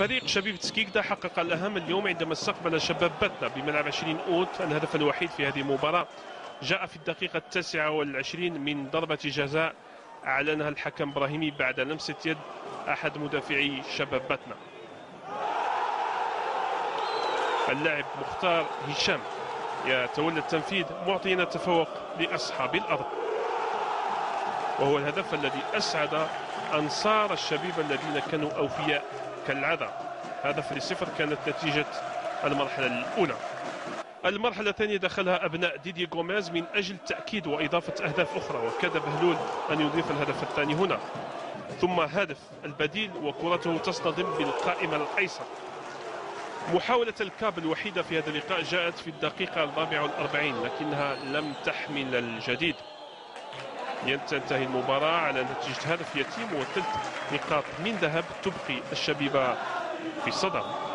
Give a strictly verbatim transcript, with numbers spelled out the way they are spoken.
فريق شبيبة سكيكدا حقق الأهم اليوم عندما استقبل شباب بتنا بملعب عشرين أوت. الهدف الوحيد في هذه المباراة جاء في الدقيقة التاسعة والعشرين من ضربة جزاء أعلنها الحكم إبراهيمي بعد لمسة يد أحد مدافعي شباب بتنا. اللاعب مختار هشام يتولى التنفيذ معطيا التفوق لأصحاب الأرض، وهو الهدف الذي أسعد أنصار الشبيبة الذين كانوا أوفياء كالعادة. هدف لصفر كانت نتيجة المرحلة الأولى. المرحلة الثانية دخلها أبناء ديدي غوميز من أجل تأكيد وإضافة أهداف أخرى، وكاد بهلول أن يضيف الهدف الثاني هنا، ثم هدف البديل وكرته تصطدم بالقائمة الأيسر. محاولة الكاب الوحيدة في هذا اللقاء جاءت في الدقيقة الرابعة والأربعين لكنها لم تحمل الجديد. تنتهي المباراة على نتيجة هدف يتيم وثلاث نقاط من ذهب، تبقي الشبيبة في الصدارة.